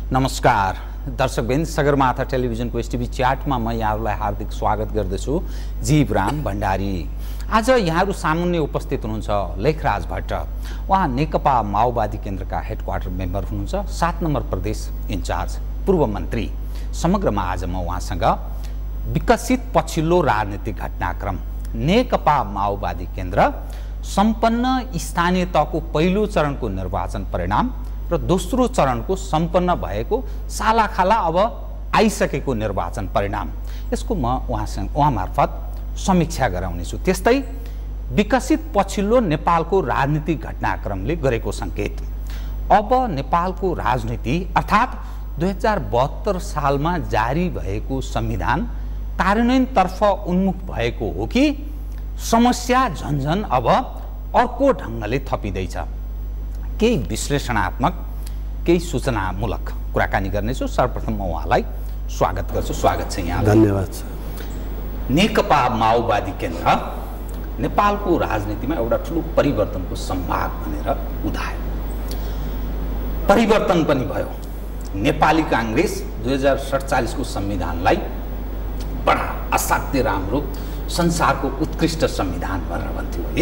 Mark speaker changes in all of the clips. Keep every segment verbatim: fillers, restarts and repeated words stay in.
Speaker 1: नमस्कार दर्शकबिन, सगरमाथा टेलिभिजनको एसटीभी च्याटमा म यहाँहरूलाई हार्दिक स्वागत गर्दछु। जीवराम भण्डारी। आज यहाँहरू सामुन्ने उपस्थित हुनुहुन्छ लेखराज भट्ट। उहाँ नेकपा माओवादी केन्द्रका हेडक्वार्टर मेम्बर हुनुहुन्छ, सात नम्बर प्रदेश इन्चार्ज, पूर्व मन्त्री। समग्रमा आज म उहाँसँग विकसित पछिल्लो राजनीतिक घटनाक्रम, नेकपा माओवादी केन्द्र, सम्पन्न स्थानीय तहको पहिलो चरणको निर्वाचन परिणाम र दोस्रो चरणको सम्पन्न भएको सालाखाला अब आइसकेको निर्वाचन परिणाम, यसको म उहाँसँग उहाँ मार्फत समीक्षा गराउनेछु। त्यस्तै विकसित पछिल्लो नेपालको राजनीतिक घटनाक्रमले गरेको सङ्केत। अब नेपालको राजनीति अर्थात् दुई हजार बहत्तर सालमा जारी भएको संविधान कार्यान्वयनतर्फ उन्मुख भएको हो कि समस्या झन्झन अब अर्को ढङ्गले थपिँदैछ? केही विश्लेषणात्मक, केही सूचनामूलक कुराकानी गर्नेछु। सर्वप्रथम म उहाँलाई स्वागत गर्छु। स्वागत छ यहाँ।
Speaker 2: धन्यवाद।
Speaker 1: नेकपा माओवादी केन्द्र नेपालको राजनीतिमा एउटा ठुलो परिवर्तनको सम्भाग भनेर उदायो। परिवर्तन पनि भयो। नेपाली काङ्ग्रेस दुई हजार सडचालिसको संविधानलाई बडा असाध्य राम्रो, संसारको उत्कृष्ट संविधान भनेर भन्थ्यो है।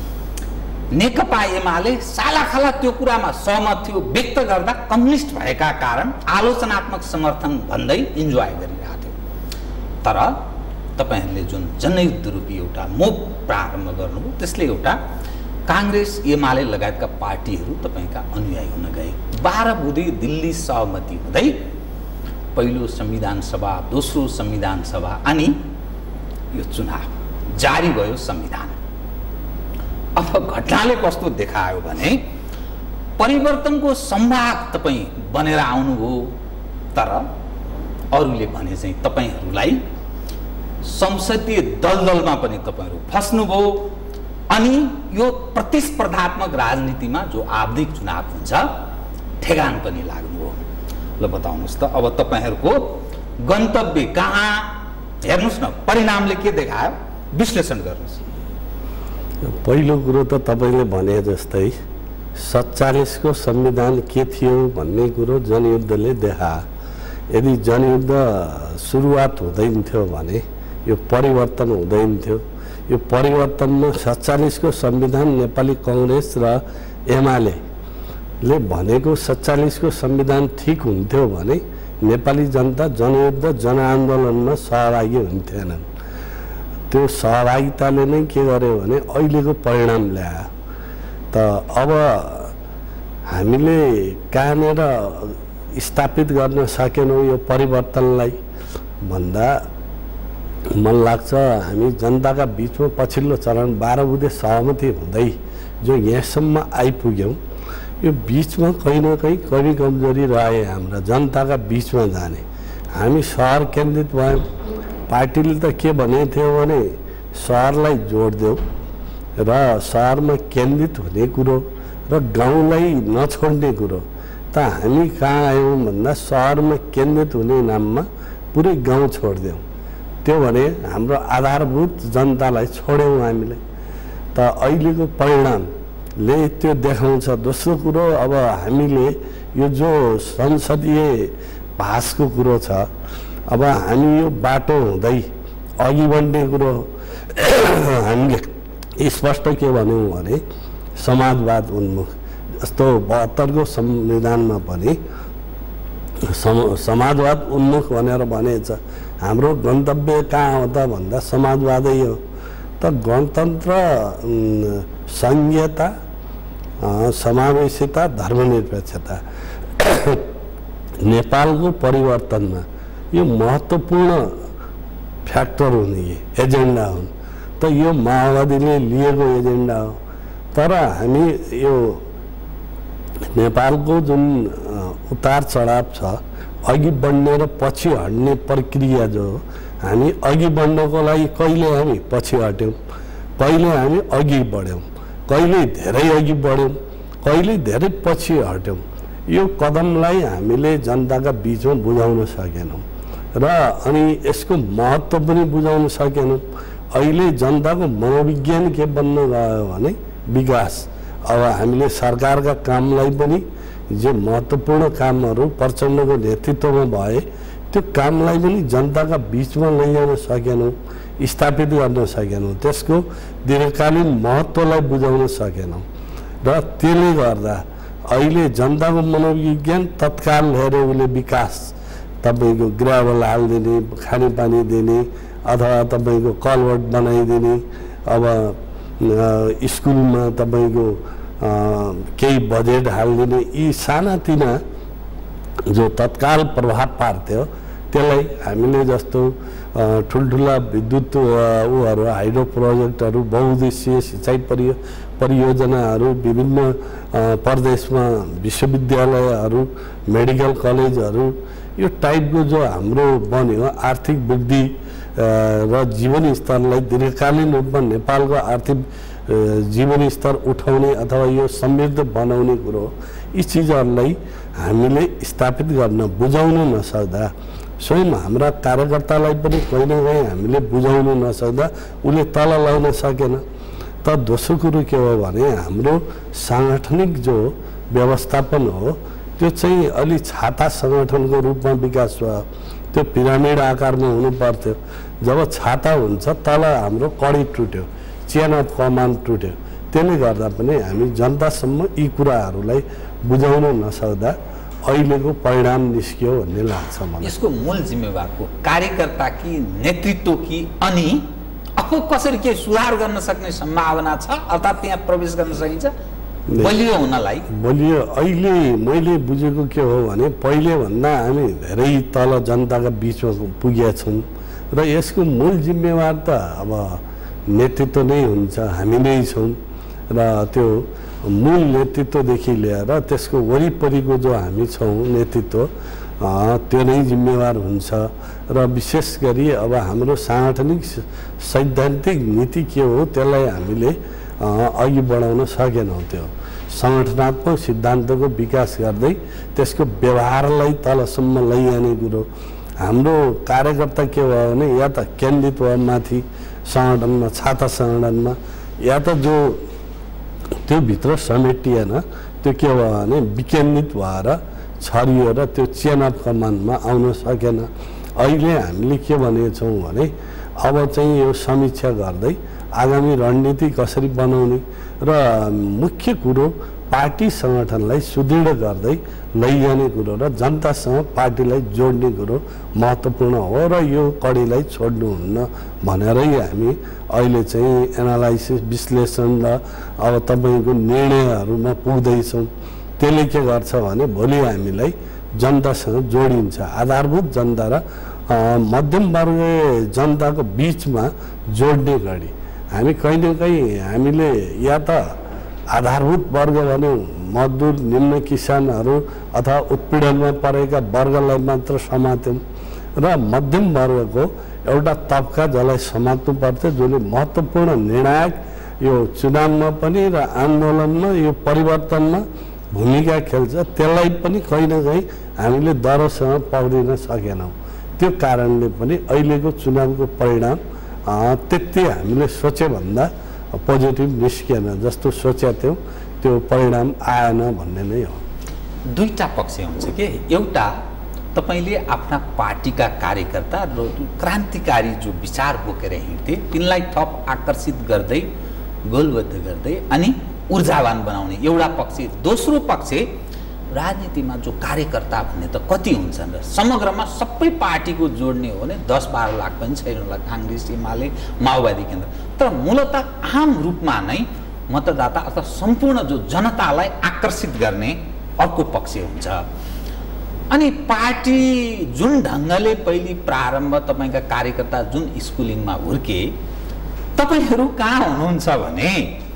Speaker 1: नेकपा एमाले सालाखाला त्यो कुरामा सहमत थियो, व्यक्त गर्दा कम्युनिस्ट भएका कारण आलोचनात्मक समर्थन भन्दै इन्जोय गरिरहेको थियो। तर तपाईहरूले जुन जनयुद्ध रूपी एउटा मोह प्रारम्भ गर्नुभयो, त्यसले एउटा काङ्ग्रेस एमाले लगायतका पार्टीहरू तपाईँका अनुयायी हुन गए। बाह्र बुधे दिल्ली सहमति हुँदै पहिलो संविधान सभा, दोस्रो संविधान सभा अनि यो चुनाव जारी भयो संविधान। अब घटनाले कस्तो देखायो भने परिवर्तनको सम्भाग तपाईँ बनेर आउनुभयो, तर अरूले भने चाहिँ तपाईँहरूलाई संसदीय दलदलमा पनि तपाईँहरू फस्नुभयो अनि यो प्रतिस्पर्धात्मक राजनीतिमा जो आवधिक चुनाव हुन्छ ठेगान पनि लाग्नुभयो। ल बताउनुहोस् त, अब तपाईँहरूको गन्तव्य कहाँ? हेर्नुहोस् न, परिणामले के देखायो, विश्लेषण गर्नुहोस्।
Speaker 2: पहिलो कुरो त तपाईँले भने जस्तै सत्तालिसको संविधान के थियो भन्ने कुरो जनयुद्धले देखायो। यदि जनयुद्ध सुरुवात हुँदैन थियो भने यो परिवर्तन हुँदैन थियो। यो परिवर्तनमा सत्तालिसको संविधान नेपाली काङ्ग्रेस र एमाले भनेको सत्तालिसको संविधान ठिक हुन्थ्यो भने नेपाली जनता जनयुद्ध जनआन्दोलनमा सहभागी हुन्थेनन्। त्यो सहभागिताले नै के गर्यो भने अहिलेको परिणाम ल्यायो। त अब हामीले कहाँनिर स्थापित गर्न सकेनौँ यो परिवर्तनलाई भन्दा मन लाग्छ हामी जनताका बिचमा पछिल्लो चरण बाह्र बुधे सहमति हुँदै जो यहाँसम्म आइपुग्यौँ, यो बिचमा कहीँ न कहीँ कमी कमजोरी रहे हाम्रा जनताका बिचमा जाने। हामी सहर केन्द्रित भयौँ। पार्टीले त के भनेको थियो भने सहरलाई जोड देऊ र सहरमा केन्द्रित हुने कुरो र गाउँलाई नछोड्ने कुरो। त हामी कहाँ आयौँ भन्दा सहरमा केन्द्रित हुने नाममा पुरै गाउँ छोडिदेऊ। त्यो भने हाम्रो आधारभूत जनतालाई छोड्यौँ हामीले। त अहिलेको परिणामले त्यो देखाउँछ। दोस्रो कुरो, अब हामीले यो जो संसदीय भाषको कुरो छ, अब हामी यो बाटो हुँदै अघि बढ्ने कुरो हामीले स्पष्ट के भन्यौँ भने समाजवाद उन्मुख। जस्तो बहत्तरको संविधानमा पनि सम समाजवाद उन्मुख भनेर भनेछ। हाम्रो गन्तव्य कहाँ हो त भन्दा समाजवादै हो। त गणतन्त्र, सङ्घीयता, समावेशिता, धर्मनिरपेक्षता नेपालको परिवर्तनमा यो महत्त्वपूर्ण फ्याक्टर हुने एजेन्डा हुन्। त यो माओवादीले लिएको एजेन्डा हो। तर हामी यो नेपालको जुन उतार चढाव छ, अघि बढ्ने र पछि हट्ने प्रक्रिया जो हो, हामी अघि बढ्नको लागि कहिले हामी पछि हट्यौँ, कहिले हामी अघि बढ्यौँ, कहिले धेरै अघि बढ्यौँ, कहिले धेरै पछि हट्यौँ। यो कदमलाई हामीले जनताका बिचमा बुझाउन सकेनौँ र अनि यसको महत्त्व पनि बुझाउन सकेनौँ। अहिले जनताको मनोविज्ञान के बन्न गयो भने विकास। अब हामीले सरकारका कामलाई पनि जे महत्त्वपूर्ण कामहरू प्रचण्डको नेतृत्वमा भए त्यो कामलाई पनि जनताका बिचमा लैजान सकेनौँ, स्थापित गर्न सकेनौँ, त्यसको दीर्घकालीन महत्त्वलाई बुझाउन सकेनौँ र त्यसले गर्दा अहिले जनताको मनोविज्ञान तत्काल हेरे उसले विकास तपाईँको ग्राभल हालिदिने, खानेपानी दिने अथवा तपाईँको कलवर्ट बनाइदिने, अब स्कुलमा तपाईँको केही बजेट हालिदिने, यी सानातिना जो तत्काल प्रभाव पार्थ्यो त्यसलाई हामीले जस्तो ठुल्ठुला विद्युत उहरू हाइड्रो प्रोजेक्टहरू, बहुउद्देश्यीय सिँचाइ परियो परियोजनाहरू, विभिन्न प्रदेशमा विश्वविद्यालयहरू, मेडिकल कलेजहरू, यो टाइपको जो हाम्रो बन्यो आर्थिक वृद्धि र जीवन स्तरलाई दीर्घकालीन रूपमा नेपालको आर्थिक जीवन स्तर उठाउने अथवा यो समृद्ध बनाउने कुरो, यी चिजहरूलाई हामीले स्थापित गर्न बुझाउन नसक्दा, स्वयं हाम्रा कार्यकर्तालाई पनि कहीँ न कहीँ हामीले बुझाउन नसक्दा उसले तल लाउन सकेन। त दोस्रो कुरो के हो भने हाम्रो साङ्गठनिक जो व्यवस्थापन हो त्यो चाहिँ अलि छाता सङ्गठनको रूपमा विकास भयो। त्यो पिरामिड आकारमा हुनु पर्थ्यो। जब छाता हुन्छ तल हाम्रो कडी टुट्यो, चेन अफ कमान्ड टुट्यो। त्यसले गर्दा पनि हामी जनतासम्म यी कुराहरूलाई बुझाउन नसक्दा अहिलेको परिणाम निस्क्यो भन्ने लाग्छ मलाई।
Speaker 1: यसको मूल जिम्मेवार को कार्यकर्ता कि नेतृत्व कि अनि अब कसरी के सुधार गर्न सक्ने सम्भावना छ अर्थात् त्यहाँ प्रवेश गर्न सकिन्छ बलियो हुनलाई?
Speaker 2: बलियो अहिले मैले बुझेको के हो भने पहिले भन्दा हामी धेरै तल जनताका बिचमा पुगेका छौँ र यसको मूल जिम्मेवार त अब नेतृत्व नै हुन्छ, हामी नै छौँ र त्यो मूल नेतृत्वदेखि लिएर त्यसको वरिपरिको जो हामी छौँ नेतृत्व त्यो नै जिम्मेवार हुन्छ र विशेष गरी अब हाम्रो साङ्गठनिक सैद्धान्तिक नीति के हो त्यसलाई हामीले अघि बढाउन सकेनौँ। त्यो सङ्गठनात्मक सिद्धान्तको विकास गर्दै त्यसको व्यवहारलाई तलसम्म लैजाने कुरो हाम्रो कार्यकर्ता के भयो भने या त केन्द्रित भयो माथि सङ्गठनमा, छाता सङ्गठनमा, या त जो त्यो भित्र समेटिएन त्यो के भयो भने विकेन्द्रित भएर छरियो र त्यो चेन अफ कमान्डमा आउन सकेन। अहिले हामीले के भनेछौँ भने अब चाहिँ यो समीक्षा गर्दै आगामी रणनीति कसरी बनाउने र मुख्य कुरो पार्टी सङ्गठनलाई सुदृढ गर्दै लैजाने कुरो र जनतासँग पार्टीलाई जोड्ने कुरो महत्त्वपूर्ण हो र यो कडीलाई छोड्नुहुन्न भनेरै हामी अहिले चाहिँ एनालाइसिस विश्लेषण र अब तपाईँको निर्णयहरूमा पुग्दैछौँ। त्यसले के गर्छ भने भोलि हामीलाई जनतासँग जोडिन्छ, आधारभूत जनता र मध्यम वर्गीय जनताको बिचमा जोड्ने गरी हामी कहीँ न कहीँ हामीले या त आधारभूत वर्ग भन्यौँ मजदुर, निम्न किसानहरू अथवा उत्पीडनमा परेका वर्गलाई मात्र समात्यौँ र मध्यम वर्गको एउटा तबका जसलाई समात्नु पर्थ्यो, जसले महत्त्वपूर्ण निर्णायक यो चुनावमा पनि र आन्दोलनमा यो परिवर्तनमा भूमिका खेल्छ, त्यसलाई पनि कहीँ न कहीँ हामीले दरोसँग पक्रिन सकेनौँ। त्यो कारणले पनि अहिलेको चुनावको परिणाम त्यति हामीले सोचेभन्दा पोजिटिभ निस्किएन, जस्तो सोचेका थियौँ त्यो परिणाम आएन भन्ने नै हो।
Speaker 1: दुईटा पक्ष हुन्छ कि एउटा तपाईँले आफ्ना पार्टीका कार्यकर्ता र क्रान्तिकारी जो विचार बोकेर हिँड्थे तिनलाई थप आकर्षित गर्दै गोलबद्ध गर्दै अनि ऊर्जावान बनाउने एउटा पक्ष। दोस्रो पक्ष राजनीतिमा जो कार्यकर्ता भन्ने त कति हुन्छन् र समग्रमा सबै पार्टीको जोड्ने हो भने दस बाह्र लाख पनि छैन होला, काङ्ग्रेस, एमाले, माओवादी केन्द्र। तर मूलतः आम रूपमा नै मतदाता अथवा सम्पूर्ण जो जनतालाई आकर्षित गर्ने अर्को पक्ष हुन्छ। अनि पार्टी जुन ढङ्गले पहिले प्रारम्भ तपाईँका कार्यकर्ता जुन स्कुलिङमा हुर्के, तपाईँहरू कहाँ हुनुहुन्छ भने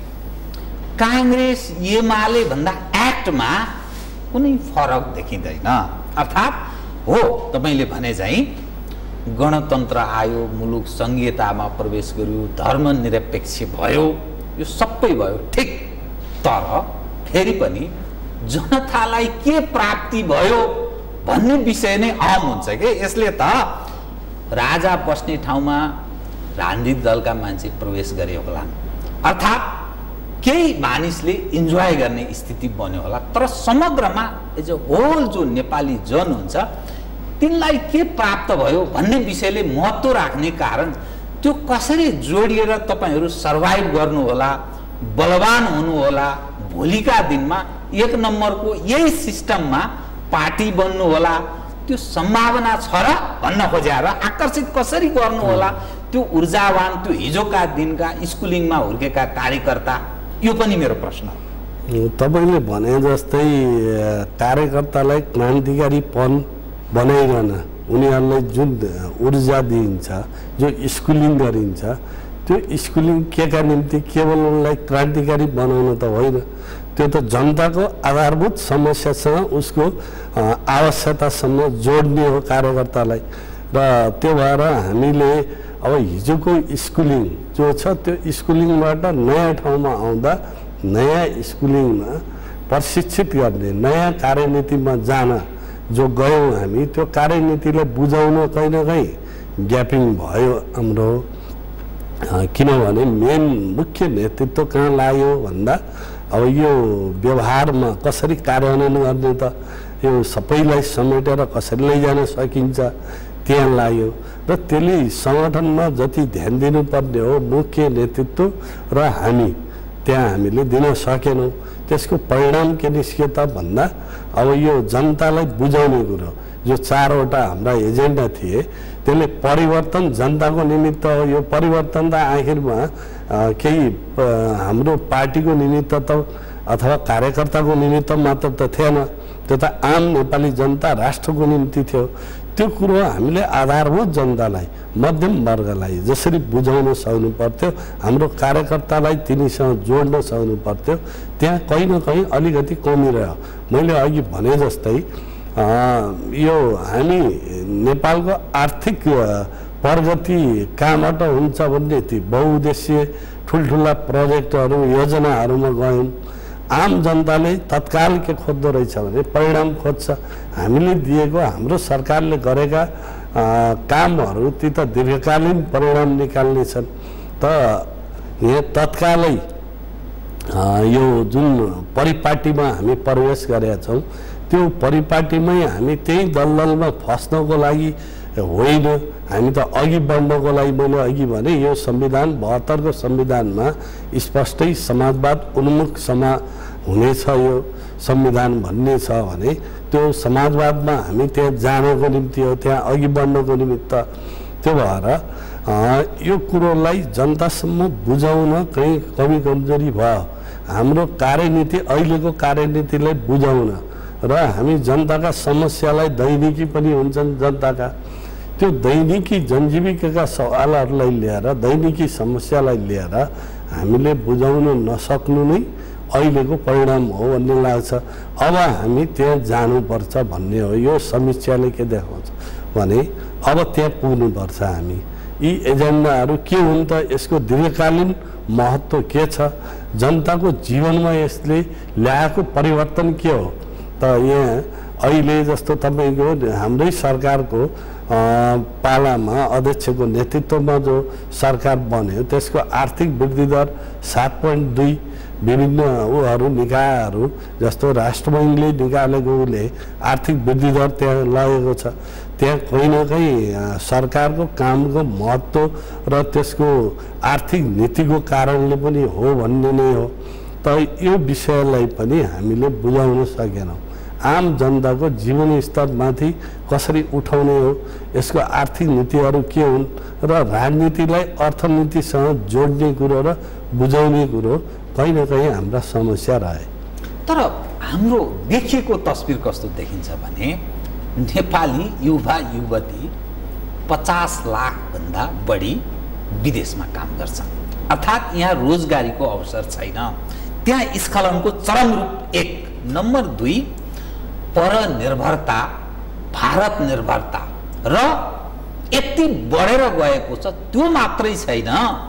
Speaker 1: काङ्ग्रेस एमाले भन्दा एक्टमा कुनै फरक देखिँदैन। अर्थात् हो तपाईँले भने चाहिँ गणतन्त्र आयो, मुलुक सङ्घीयतामा प्रवेश गर्यो, धर्मनिरपेक्ष भयो, यो सबै भयो ठिक। तर फेरि पनि जनतालाई के प्राप्ति भयो भन्ने विषय नै अहम हुन्छ कि। यसले त राजा बस्ने ठाउँमा राजनीतिक दलका मान्छे प्रवेश गरे होला, अर्थात् केही मानिसले इन्जोय गर्ने स्थिति बन्यो होला। तर समग्रमा एज अ होल जो नेपाली जन हुन्छ तिनलाई के प्राप्त भयो भन्ने विषयले महत्त्व राख्ने कारण त्यो कसरी जोडिएर तपाईहरू सर्भाइभ गर्नु होला, बलवान हुनु होला, भोलिका दिनमा एक नम्बरको यही सिस्टममा पार्टी बन्नु होला, त्यो सम्भावना छ र भन्न खोजेर आकर्षित कसरी गर्नु होला त्यो ऊर्जावान त्यो हिजोका दिनका स्कुलिङमा हुर्केका कार्यकर्ता, यो पनि मेरो प्रश्न हो।
Speaker 2: तपाईले भने जस्तै कार्यकर्तालाई क्रान्तिकारीपन बनाइरहन उनीहरूलाई जुन ऊर्जा दिइन्छ, जो स्कुलिङ गरिन्छ, त्यो स्कुलिङ केका निम्ति केवल उनलाई क्रान्तिकारी बनाउन त होइन, त्यो त जनताको आधारभूत समस्यासँग उसको आवश्यकतासम्म जोड्ने हो कार्यकर्तालाई। र त्यो भएर हामीले अब हिजोको स्कुलिङ जो छ त्यो स्कुलिङबाट नयाँ ठाउँमा आउँदा नयाँ स्कुलिङमा प्रशिक्षित गर्ने, नयाँ कार्यनीतिमा जान जो गयौँ हामी, त्यो कार्यनीतिलाई बुझाउन कहीँ न कहीँ ग्यापिङ भयो हाम्रो। किनभने मेन मुख्य नेतृत्व कहाँ लाग्यो भन्दा अब यो व्यवहारमा कसरी कार्यान्वयन गर्ने त यो सबैलाई समेटेर कसरी लैजान सकिन्छ त्यहाँ लाग्यो। र त्यसले सङ्गठनमा जति ध्यान दिनुपर्ने हो मुख्य नेतृत्व र हामी त्यहाँ हामीले दिन सकेनौँ। त्यसको परिणाम के निस्क्यो त भन्दा अब यो जनतालाई बुझाउने कुरो जो चारवटा हाम्रा एजेन्डा थिए त्यसले परिवर्तन जनताको निमित्त हो। यो परिवर्तन त आखिरमा केही हाम्रो पार्टीको निमित्त त अथवा कार्यकर्ताको निमित्त मात्र त थिएन, त्यो त आम नेपाली जनता राष्ट्रको निम्ति थियो। त्यो कुरो हामीले आधारभूत जनतालाई, मध्यम वर्गलाई जसरी बुझाउन सक्नु पर्थ्यो, हाम्रो कार्यकर्तालाई तिनीसँग जोड्न सक्नु पर्थ्यो, त्यहाँ कहीँ न कहीँ अलिकति कमी रह्यो। मैले अघि भने जस्तै यो हामी नेपालको आर्थिक प्रगति कहाँबाट हुन्छ भन्ने ती बहुउद्देश्य ठुल्ठुला प्रोजेक्टहरू योजनाहरूमा गयौँ। आम जनताले तत्काल के खोज्दो रहेछ भने परिणाम खोज्छ। हामीले दिएको हाम्रो सरकारले गरेका कामहरू ती त दीर्घकालीन परिणाम निकाल्ने छन्। त यहाँ तत्कालै यो जुन परिपाटीमा हामी प्रवेश गरेका छौँ त्यो परिपाटीमै हामी त्यही दलदलमा फस्नको लागि होइन, हामी त अघि बढ्नको लागि मैले अघि भने यो संविधान बहत्तरको संविधानमा स्पष्टै समाजवाद उन्मुख समा हुनेछ यो संविधान भन्ने छ भने त्यो समाजवादमा हामी त्यहाँ जानको निम्ति हो, त्यहाँ अघि बढ्नको निमित्त। त्यो भएर यो कुरोलाई जनतासम्म बुझाउन कहीँ कमी कमजोरी भयो। हाम्रो कार्यनीति अहिलेको कार्यनीतिलाई बुझाउन र हामी जनताका समस्यालाई दैनिकी पनि हुन्छन् जनताका, त्यो दैनिकी जनजीविकाका सवालहरूलाई लिएर दैनिकी समस्यालाई लिएर हामीले बुझाउन नसक्नु नै अहिलेको परिणाम हो भन्ने लाग्छ। अब हामी त्यहाँ जानुपर्छ भन्ने हो। यो समीक्षाले के देखाउँछ भने अब त्यहाँ पुग्नुपर्छ हामी। यी एजेन्डाहरू के हुन् त, यसको दीर्घकालीन महत्त्व के छ, जनताको जीवनमा यसले ल्याएको परिवर्तन के हो त। यहाँ अहिले जस्तो तपाईँको हाम्रै सरकारको पालामा अध्यक्षको नेतृत्वमा जो सरकार बन्यो त्यसको आर्थिक वृद्धि दर सात पोइन्ट दुई विभिन्न उहरू निकायहरू जस्तो राष्ट्र बैङ्कले निकालेको उसले आर्थिक वृद्धि दर त्यहाँ लगेको छ। त्यहाँ कहीँ न कहीँ सरकारको कामको महत्त्व र त्यसको आर्थिक नीतिको कारणले पनि हो भन्ने नै हो। त यो विषयलाई पनि हामीले बुझाउन सकेनौँ। आम जनताको जीवन स्तरमाथि कसरी उठाउने हो, यसको आर्थिक नीतिहरू के हुन् र राजनीतिलाई अर्थनीतिसँग जोड्ने कुरो र बुझाउने कुरो कहीँ न कहीँ हाम्रा समस्या रहे।
Speaker 1: तर हाम्रो देखिएको तस्बिर कस्तो देखिन्छ भने नेपाली युवा युवती पचास लाखभन्दा बढी विदेशमा काम गर्छन्, अर्थात् यहाँ रोजगारीको अवसर छैन। त्यहाँ स्खलनको चरम रूप एक। नम्बर दुई, परनिर्भरता, भारत निर्भरता र यति बढेर गएको छ। त्यो मात्रै छैन,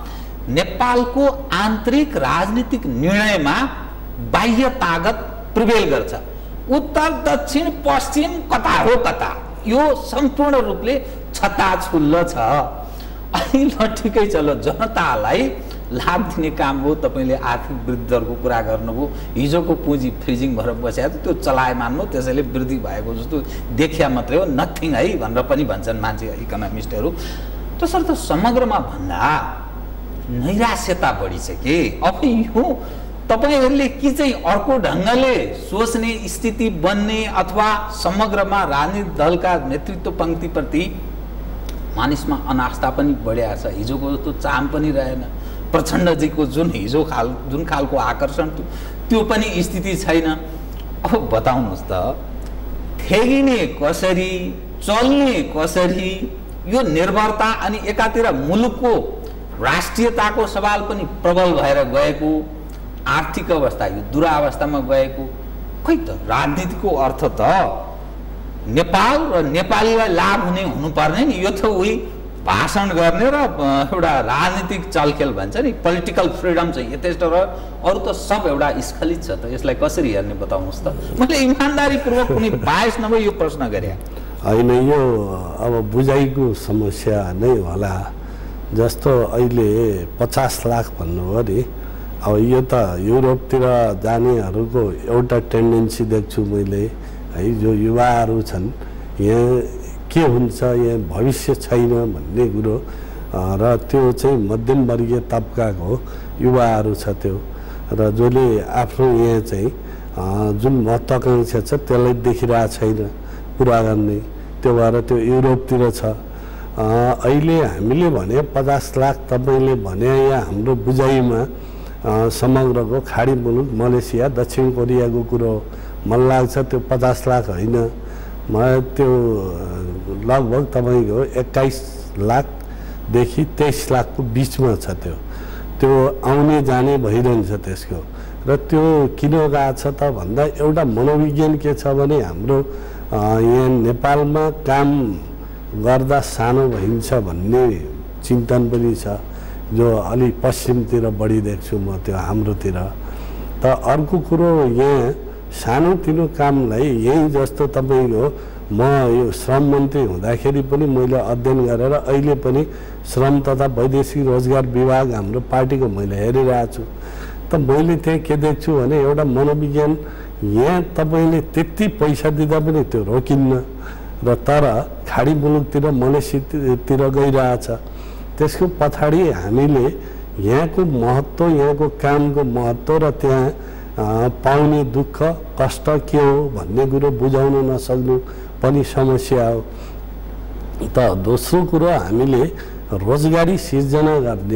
Speaker 1: नेपालको आन्तरिक राजनीतिक निर्णयमा बाह्य ताकत प्रिभेल गर्छ। उत्तर दक्षिण पश्चिम कता हो कता, यो सम्पूर्ण रूपले छताछुल्लो छ। अनि ल ठिकै छ, ल जनतालाई लाभ दिने काम हो। तपाईँले आर्थिक वृद्धि दरको कुरा गर्नुभयो, हिजोको पुँजी फ्रिजिङ भएर बसेको त्यो चलायमान हो, त्यसैले वृद्धि भएको जस्तो देखिया मात्रै हो, नथिङ है भनेर पनि भन्छन् मान्छे इकोनोमिस्टहरू। त्यसर्थ समग्रमा भन्दा नैराश्यता बढी छ कि अब यो तपाईहरूले के चाहिँ अर्को ढङ्गले सोच्ने स्थिति बन्ने अथवा समग्रमा राजनीतिक दलका नेतृत्व पङ्क्तिप्रति मानिसमा अनास्था पनि बढिया छ, हिजोको जस्तो चाम पनि रहेन। प्रचण्डजीको जुन हिजो खाल जुन खालको आकर्षण त्यो पनि स्थिति छैन। अब बताउनुहोस् त ठेगिने कसरी, चल्ने कसरी, यो निर्भरता अनि एकातिर मुलुकको राष्ट्रियताको सवाल पनि प्रबल भएर गएको, आर्थिक अवस्था यो दुरावस्थामा गएको। खै त राजनीतिको अर्थ त नेपाल र नेपालीलाई लाभ हुने हुनुपर्ने नि, यो त उही भाषण गर्ने र एउटा राजनीतिक चलखेल भन्छ नि, पोलिटिकल फ्रिडम चाहिँ यथेष्ट र अरू त सब एउटा स्खलित छ। त यसलाई कसरी हेर्ने बताउनुहोस् त। मैले इमान्दारीपूर्वक कुनै बायस नभए यो प्रश्न गरेँ
Speaker 2: होइन। यो अब बुझाइको समस्या नै होला। जस्तो अहिले पचास लाख भन्नुभयो नि, अब यो त युरोपतिर जानेहरूको एउटा टेन्डेन्सी देख्छु मैले है, जो युवाहरू छन् यहाँ के हुन्छ, यहाँ भविष्य छैन भन्ने कुरो र त्यो चाहिँ मध्यमवर्गीय तबकाको युवाहरू छ त्यो, र जसले आफ्नो यहाँ चाहिँ जुन महत्त्वाकांक्षा छ त्यसलाई देखिरहेको छैन पुरा गर्ने, त्यो भएर त्यो युरोपतिर छ। अहिले हामीले भने पचास लाख तपाईँले भने यहाँ हाम्रो बुझाइमा समग्रको खाडी मुलुक मलेसिया दक्षिण कोरियाको कुरो मलाई लाग्छ। त्यो पचास लाख होइन, मलाई त्यो लगभग तपाईँको एक्काइस लाखदेखि तेइस लाखको बिचमा छ। त्यो त्यो आउने जाने भइरहन्छ त्यसको। र त्यो किन गएको छ त भन्दा एउटा मनोविज्ञान के छ भने हाम्रो यहाँ नेपालमा काम गर्दा सानो भइन्छ भन्ने चिन्तन पनि छ, जो अलि पश्चिमतिर बढी देख्छु म त्यो हाम्रोतिर। त अर्को कुरो यहाँ सानोतिनो कामलाई यही जस्तो तपाईँको म यो श्रम मन्त्री हुँदाखेरि पनि मैले अध्ययन गरेर अहिले पनि श्रम तथा वैदेशिक रोजगार विभाग हाम्रो पार्टीको मैले हेरिरहेको छु। त मैले त्यहाँ के देख्छु भने एउटा मनोविज्ञान, यहाँ तपाईँले त्यति पैसा दिँदा पनि त्यो रोकिन्न, र तर खाडी मुलुकतिर मलेसियातिर गइरहेछ। त्यसको पछाडि हामीले यहाँको महत्त्व, यहाँको कामको महत्त्व र त्यहाँ पाउने दुःख कष्ट के हो भन्ने कुरो बुझाउन नसक्नु पनि समस्या हो। त दोस्रो कुरो हामीले रोजगारी सिर्जना गर्ने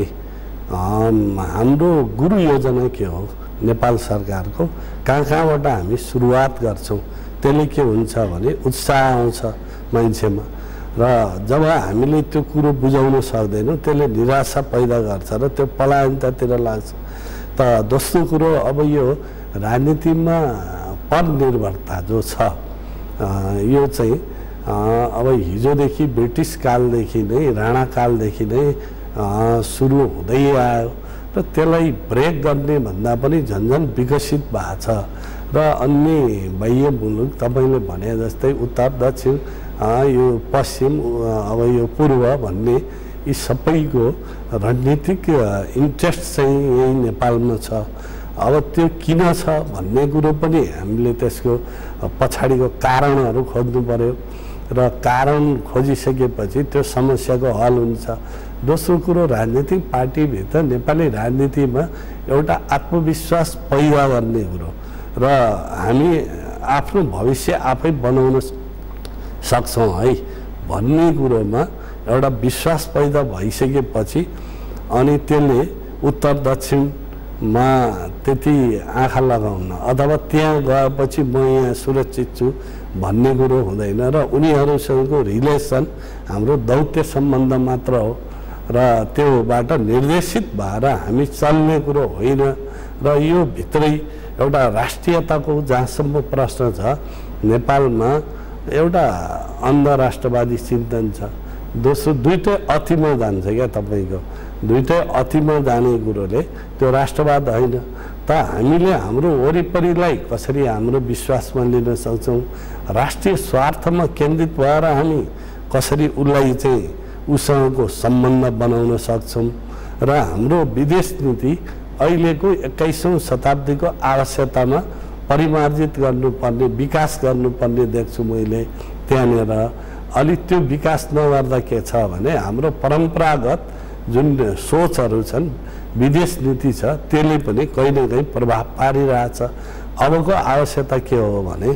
Speaker 2: हाम्रो गुरु योजना के हो नेपाल सरकारको, कहाँ कहाँबाट हामी सुरुवात गर्छौँ, त्यसले के हुन्छ भने उत्साह आउँछ मान्छेमा, र जब हामीले त्यो कुरो बुझाउन सक्दैनौँ त्यसले निराशा पैदा गर्छ र त्यो पलायनतातिर लाग्छ। त दोस्रो कुरो अब यो राजनीतिमा परनिर्भरता जो छ, यो चाहिँ अब हिजोदेखि ब्रिटिस कालदेखि नै राणा कालदेखि नै सुरु हुँदै आयो र त्यसलाई ब्रेक गर्ने भन्दा पनि झन्झन विकसित भएको छ। र अन्य बाह्य मुलुक तपाईँले भने जस्तै उत्तर दक्षिण यो पश्चिम अब यो पूर्व भन्ने यी सबैको रणनीतिक इन्ट्रेस्ट चाहिँ यही नेपालमा छ। अब त्यो किन छ भन्ने कुरो पनि हामीले त्यसको पछाडिको कारणहरू खोज्नु पर्यो, र कारण खोजिसकेपछि त्यो समस्याको हल हुन्छ। दोस्रो कुरो राजनीतिक पार्टीभित्र नेपाली राजनीतिमा एउटा आत्मविश्वास पैदा गर्ने कुरो, र हामी आफ्नो भविष्य आफै बनाउन सक्छौँ है भन्ने कुरोमा एउटा विश्वास पैदा भइसकेपछि अनि त्यसले उत्तर दक्षिणमा त्यति आँखा लगाउन अथवा त्यहाँ गएपछि म यहाँ सुरक्षित छु भन्ने कुरो हुँदैन, र उनीहरूसँगको रिलेसन हाम्रो दौत्य सम्बन्ध मात्र हो, र त्योबाट निर्देशित भएर हामी चल्ने कुरो होइन। र यो भित्रै एउटा राष्ट्रियताको जहाँसम्म प्रश्न छ नेपालमा एउटा अन्ध राष्ट्रवादी चिन्तन छ। दोस्रो दुईटै अतिमा जान्छ क्या, तपाईँको दुईटै अतिमा जाने कुरोले त्यो राष्ट्रवाद होइन। त हामीले हाम्रो वरिपरिलाई कसरी हाम्रो विश्वासमा लिन सक्छौँ, राष्ट्रिय स्वार्थमा केन्द्रित भएर हामी कसरी उसलाई चाहिँ उसँगको सम्बन्ध बनाउन सक्छौँ, र हाम्रो विदेश नीति अहिलेको एक्काइसौँ शताब्दीको आवश्यकतामा परिमार्जित गर्नुपर्ने विकास गर्नुपर्ने देख्छु मैले त्यहाँनिर। अलि त्यो विकास नगर्दा के छ भने हाम्रो परम्परागत जुन सोचहरू छन् विदेश नीति छ त्यसले पनि कहीँ न कहीँ प्रभाव पारिरहेछ। अबको आवश्यकता के हो भने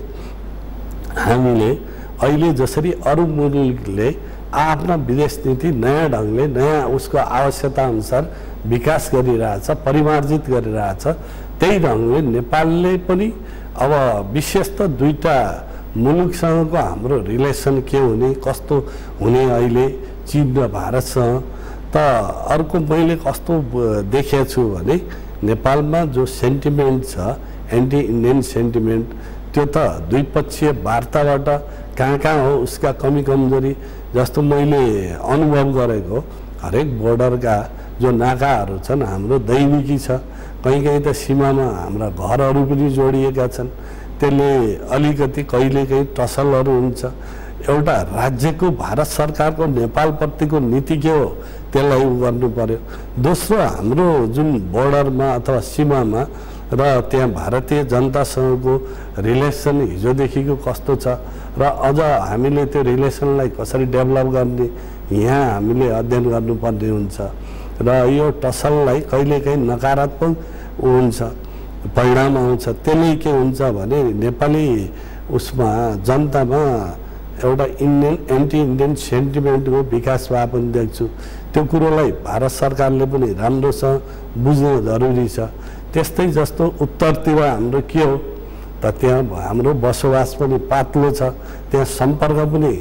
Speaker 2: हामीले अहिले जसरी अरू मुलुकले आफ्ना विदेश नीति नयाँ ढङ्गले नयाँ उसको आवश्यकता अनुसार विकास गरिरहेछ परिमार्जित गरिरहेछ त्यही ढङ्गले नेपालले पनि अब विशेष त दुईटा मुलुकसँगको हाम्रो रिलेसन के हुने कस्तो हुने अहिले चीन र भारतसँग त अर्को मैले कस्तो देखेको छु भने नेपालमा जो सेन्टिमेन्ट छ एन्टी इन्डियन सेन्टिमेन्ट त्यो त द्विपक्षीय वार्ताबाट कहाँ कहाँ हो उसका कमी कमजोरी जस्तो मैले अनुभव गरेको हरेक बोर्डरका जो नाकाहरू छन् हाम्रो दैनिकी छ कहीँ कहीँ त सीमामा हाम्रा घरहरू पनि जोडिएका छन् त्यसले अलिकति कहिलेकाहीँ टसलहरू हुन्छ। एउटा राज्यको भारत सरकारको नेपालप्रतिको नीति के हो त्यसलाई उ गर्नु पर्यो। दोस्रो हाम्रो जुन बोर्डरमा अथवा सीमामा र त्यहाँ भारतीय जनतासँगको रिलेसन हिजोदेखिको कस्तो छ र अझ हामीले त्यो रिलेसनलाई कसरी डेभलप गर्ने यहाँ हामीले अध्ययन गर्नुपर्ने हुन्छ र यो टसललाई कहिलेकाहीँ नकारात्मक हुन्छ परिणाम आउँछ। त्यसले के हुन्छ भने नेपाली उसमा जनतामा एउटा इन्डियन एन्टी इन्डियन सेन्टिमेन्टको विकास भए पनि देख्छु। त्यो कुरोलाई भारत सरकारले पनि राम्रोसँग बुझ्न जरुरी छ। त्यस्तै जस्तो उत्तरतिर हाम्रो के हो त त्यहाँ हाम्रो बसोबास पनि पातलो छ त्यहाँ सम्पर्क पनि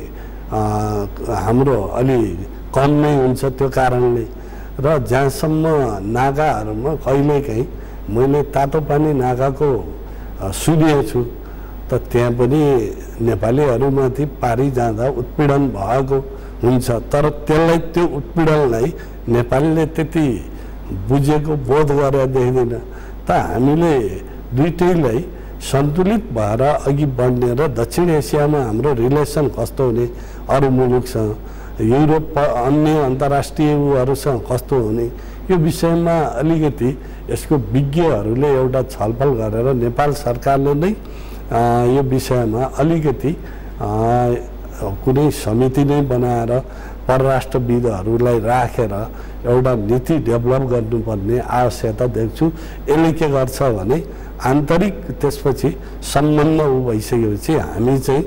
Speaker 2: हाम्रो अलि कम नै हुन्छ त्यो कारणले र जहाँसम्म नागाहरूमा कहिलेकाहीँ मैले तातो पानी नागाको सुनेको छु त त्यहाँ पनि नेपालीहरूमाथि पारी जाँदा उत्पीडन भएको हुन्छ तर त्यसलाई त्यो उत्पीडनलाई नेपालले त्यति बुझेको बोध गरेर देख्दैन। त हामीले दुईटैलाई सन्तुलित भएर अघि बढ्ने र दक्षिण एसियामा हाम्रो रिलेसन कस्तो हुने अरू मुलुकसँग युरोप अन्य अन्तर्राष्ट्रिय उहरूसँग कस्तो हुने यो विषयमा अलिकति यसको विज्ञहरूले एउटा छलफल गरेर नेपाल सरकारले नै यो विषयमा अलिकति कुनै समिति नै बनाएर परराष्ट्रविदहरूलाई राखेर एउटा नीति डेभलप गर्नुपर्ने आवश्यकता देख्छु। यसले के गर्छ भने आन्तरिक त्यसपछि सम्बन्ध उ भइसकेपछि हामी चाहिँ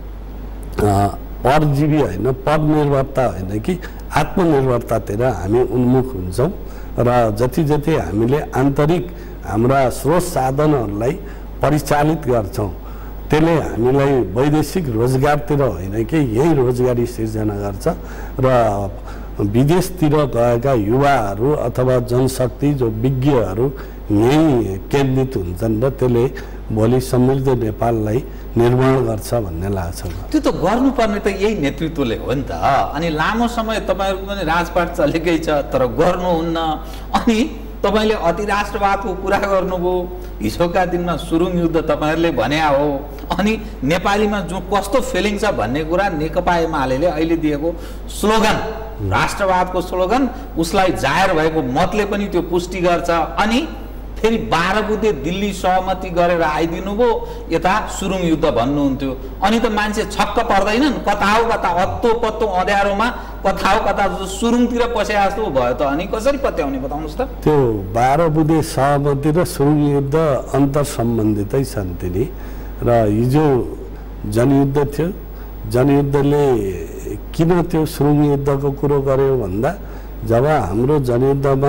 Speaker 2: परजीवी होइन परनिर्भरता होइन कि आत्मनिर्भरतातिर हामी उन्मुख हुन्छौँ र जति जति हामीले आन्तरिक हाम्रा स्रोत साधनहरूलाई परिचालित गर्छौँ त्यसले हामीलाई वैदेशिक रोजगारतिर होइन कि यही रोजगारी सिर्जना गर्छ र विदेशतिर गएका युवाहरू अथवा जनशक्ति जो विज्ञहरू यही केन्द्रित हुन्छन् र त्यसले भोलि समृद्ध नेपाललाई निर्माण गर्छ भन्ने लाग्छ।
Speaker 1: त्यो त गर्नुपर्ने त यही नेतृत्वले हो नि त। अनि लामो समय तपाईँहरूको पनि राजपाट चलेकै छ तर गर्नुहुन्न अनि तपाईँले अति राष्ट्रवादको कुरा गर्नुभयो हिजोका दिनमा सुरुङ युद्ध तपाईँहरूले भने हो अनि नेपालीमा जो कस्तो फिलिङ छ भन्ने कुरा नेकपा एमाले अहिले दिएको स्लोगन राष्ट्रवादको स्लोगन उसलाई जाहेर भएको मतले पनि त्यो पुष्टि गर्छ। अनि फेरि बाह्र बुधे दिल्ली सहमति गरेर आइदिनु भयो यता सुरुङ युद्ध भन्नुहुन्थ्यो अनि त मान्छे छक्क पर्दैनन् कता हो कता हत्तो पत्तो अँध्यारोमा कथा हो कता सुरुङतिर पसे जस्तो भयो त अनि कसरी पत्याउने बताउनुहोस् त।
Speaker 2: त्यो बाह्र बुधे सहमति र सुरुङ युद्ध अन्तर सम्बन्धितै छन् तिनी र हिजो जनयुद्ध थियो जनयुद्धले किन त्यो सुरुङ युद्धको कुरो गर्यो भन्दा जब हाम्रो जनयुद्धमा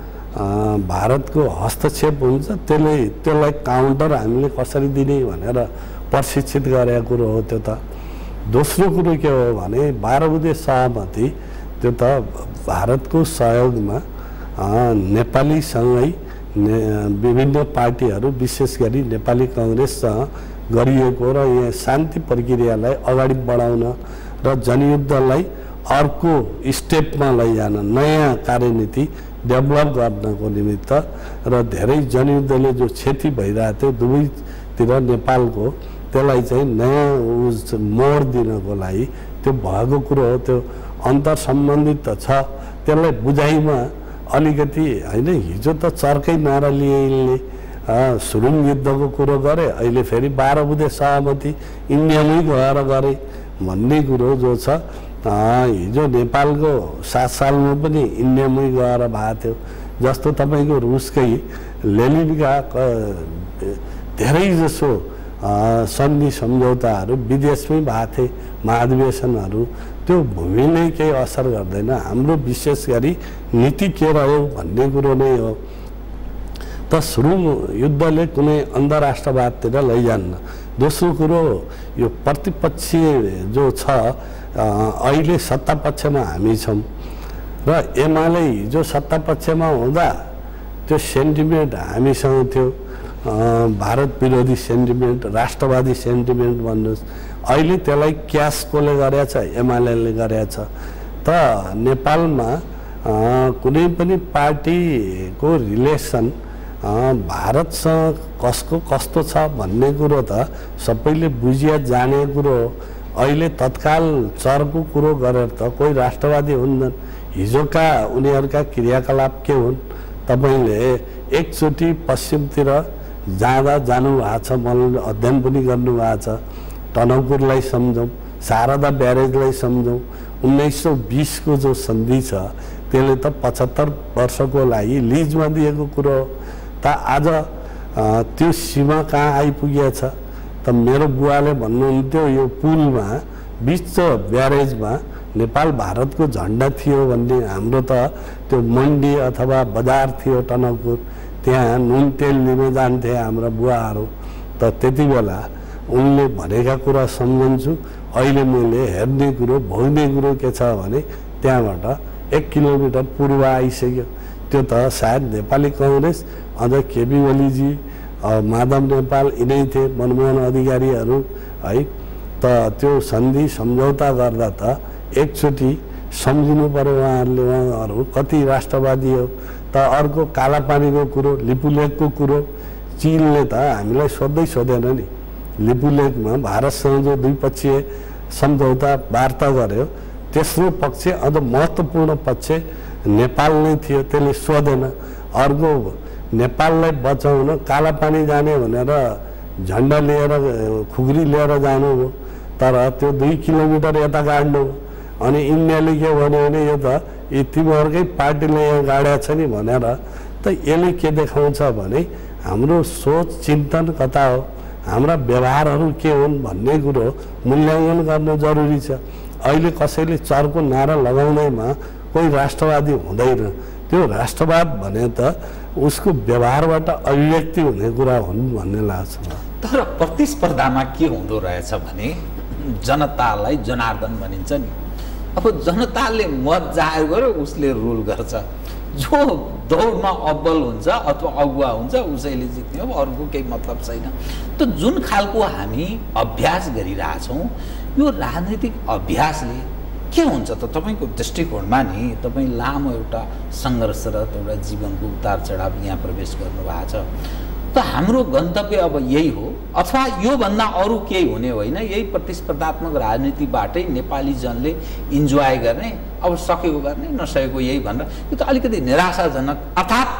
Speaker 2: भारतको हस्तक्षेप हुन्छ त्यसले त्यसलाई काउन्टर हामीले कसरी दिने भनेर प्रशिक्षित गरेको कुरो हो त्यो त। दोस्रो कुरो के हो भने बाह्र बुधे सहमति त्यो त भारतको सहयोगमा नेपालीसँगै विभिन्न पार्टीहरू विशेष गरी नेपाली काङ्ग्रेससँग गरिएको र यहाँ शान्ति प्रक्रियालाई अगाडि बढाउन र जनयुद्धलाई अर्को स्टेपमा लैजान नयाँ कार्यनीति डेभलप गर्नको निमित्त र धेरै जनयुद्धले जो क्षति भइरहेको थियो दुवैतिर नेपालको त्यसलाई चाहिँ नयाँ मोड दिनको लागि त्यो भएको कुरो हो। त्यो अन्तर सम्बन्धित त छ त्यसलाई बुझाइमा अलिकति होइन हिजो त चर्कै नारा लिए सुरुङ युद्धको कुरो गरे अहिले फेरि बाह्र बुधे सहमति इन्डियामै गएर गरे भन्ने कुरो जो छ हिजो नेपालको सात सालमा पनि इन्डियामै गएर भएको थियो जस्तो तपाईँको रुसकै लेनिनका धेरै जसो सन्धि सम्झौताहरू विदेशमै भएको थिए महाधिवेशनहरू त्यो भूमि नै केही असर गर्दैन हाम्रो विशेष गरी नीति के रह्यो भन्ने कुरो नै हो त सुरुङ युद्धले कुनै अन्तर्राष्ट्रवादतिर लैजान्न दोस्रो कुरो यो प्रतिपक्षीय जो छ अहिले सत्ता पक्षमा हामी छौँ र एमाले जो सत्ता पक्षमा हुँदा त्यो सेन्टिमेन्ट हामीसँग थियो भारत विरोधी सेन्टिमेन्ट राष्ट्रवादी सेन्टिमेन्ट भन्नुहोस् अहिले त्यसलाई क्यास कसले गरेछ एमाले गरेछ त नेपालमा कुनै पनि पार्टीको रिलेसन भारतसँग कसको कस्तो छ भन्ने कुरो त सबैले बुझिया जाने कुरो अहिले तत्काल चरको कुरो गरेर त कोही राष्ट्रवादी हुन्नन् हिजोका उनीहरूका क्रियाकलाप के हुन् तपाईँले एकचोटि पश्चिमतिर जाँदा जानुभएको छ मलाई अध्ययन पनि गर्नुभएको छ टनकपुरलाई सम्झौँ शारदा ब्यारेजलाई सम्झौँ उन्नाइस सौ बिसको जो सन्धि छ त्यसले त पचहत्तर वर्षको लागि लिजमा दिएको कुरो त आज त्यो सीमा कहाँ आइपुगेछ त मेरो बुवाले भन्नुहुन्थ्यो यो पुलमा बिच ब्यारेजमा नेपाल भारतको झन्डा थियो भन्ने हाम्रो त त्यो मन्डी अथवा बजार थियो टनकपुर त्यहाँ नुन तेल लिन जान्थे हाम्रा बुवाहरू त त्यति बेला उनले भनेका कुरा सम्झन्छु अहिले मैले हेर्ने कुरो भोग्ने कुरो के छ भने त्यहाँबाट एक किलोमिटर पूर्व आइसक्यो त्यो त सायद नेपाली कांग्रेस अझ केपी ओलीजी माधव नेपाल यिनै थिए मनमोहन अधिकारीहरू है त त्यो सन्धि सम्झौता गर्दा त एकचोटि सम्झिनु पर्यो उहाँहरूले उहाँहरू कति राष्ट्रवादी हो त अर्को कालापानीको कुरो लिपुलेखको कुरो चीनले त हामीलाई सोध्दै सोधेन नि लिपुलेखमा भारतसँग जो द्विपक्षीय सम्झौता वार्ता गर्यो तेस्रो पक्ष अझ महत्त्वपूर्ण पक्ष नेपाल नै थियो त्यसले सोधेन अर्को नेपाललाई बचाउन कालापानी जाने भनेर झन्डा लिएर खुकुरी लिएर जानु हो तर त्यो दुई किलोमिटर यता गाड्नु अनि इन्डियाले के भन्यो भने यो त यी तिमीहरूकै पार्टीले यहाँ गाडेको छ नि भनेर त यसले के देखाउँछ भने हाम्रो सोच चिन्तन कता हो हाम्रा व्यवहारहरू के हुन् भन्ने कुरो मूल्याङ्कन गर्नु जरुरी छ अहिले कसैले चरको नारा लगाउँदैमा कोही राष्ट्रवादी हुँदैन त्यो राष्ट्रवाद भने त उसको व्यवहारबाट अभिव्यक्ति हुने कुरा हुन् भन्ने लाग्छ
Speaker 1: तर प्रतिस्पर्धामा के हुँदो रहेछ भने जनतालाई जनार्दन भनिन्छ नि अब जनताले मत जाहेर गर्यो उसले रुल गर्छ जो दौडमा अब्बल हुन्छ अथवा अगुवा हुन्छ उसैले जित्ने हो अरूको केही मतलब छैन त जुन खालको हामी अभ्यास गरिरहेछौँ यो राजनीतिक अभ्यासले के हुन्छ त तपाईँको दृष्टिकोणमा नि तपाईँ लामो एउटा सङ्घर्षरत एउटा जीवनको उतार चढाव यहाँ प्रवेश गर्नुभएको छ त हाम्रो गन्तव्य अब यही हो अथवा योभन्दा अरू केही हुने होइन यही प्रतिस्पर्धात्मक राजनीतिबाटै नेपाली जनले इन्जोय गर्ने अब सकेको गर्ने नसकेको यही भनेर यो त अलिकति निराशाजनक अर्थात्